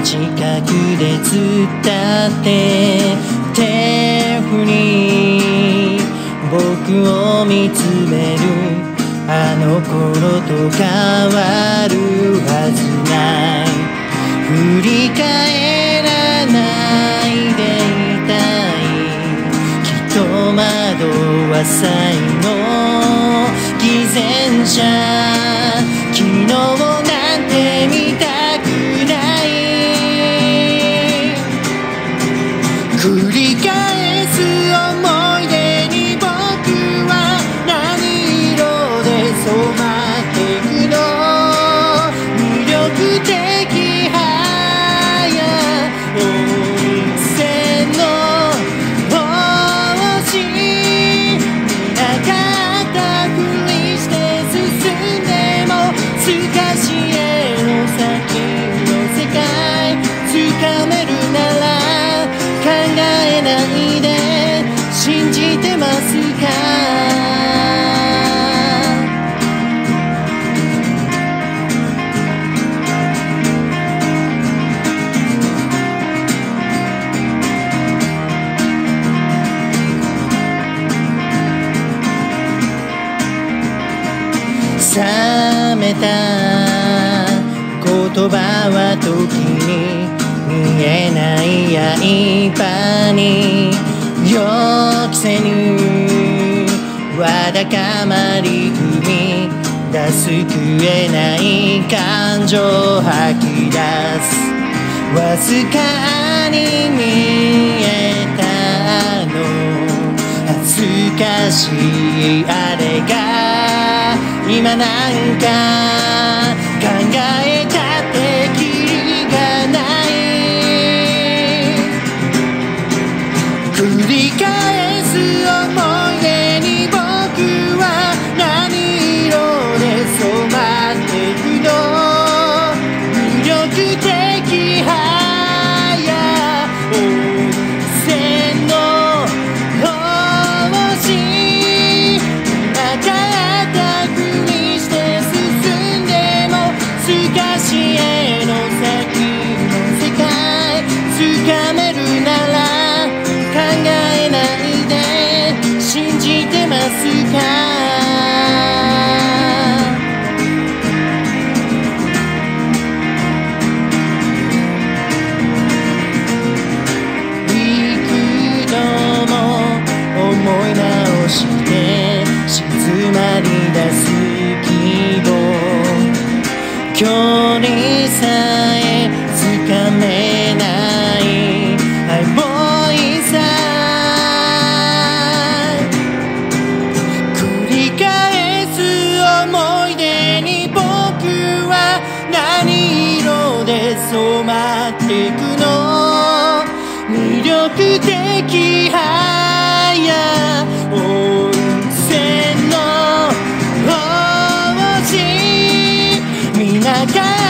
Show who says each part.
Speaker 1: 近くで突っ立って手振り僕を見つめるあの頃と変わるはずない振り返らないでいたいきっと窓は才の偽善者昨日なんて見たくない繰り返す思い出に僕は何色で染まってくの魅力的や温泉の星見なかったふりして進んでも少しへの先の世界つかめるなら考えないで信じてますか冷めた言葉は時に見えない刃に予期せぬわだかまり踏み出す食えない感情吐き出すわずかに見えたの恥ずかしいあれが今なんか考えたってキリがない繰り返す思い出に僕は何色で染まってくの魅力的や温泉の星なかったふりして進んでも少しへの先の世界つかめるなら考えないで信じてますか幾度も思い直して静まり出す希望距離さえつかめないハイボーイさ繰り返す思い出に僕は何色で染まってくの魅力的や温泉の星見ながら